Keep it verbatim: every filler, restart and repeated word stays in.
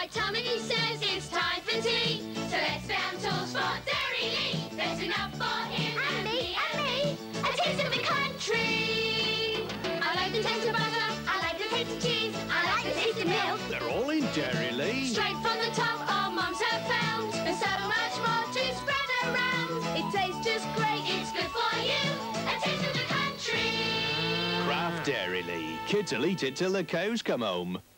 My tummy says it's time for tea. So let's found tools for Dairylea. There's enough for him and, and me and me. A taste of the country. I like the taste of butter. I like the taste of cheese. I like the taste of milk. They're all in Dairylea. Straight from the top, our mums have found. There's so much more to spread around. It tastes just great. It's good for you. A taste of the country. Craft Dairylea. Kids will eat it till the cows come home.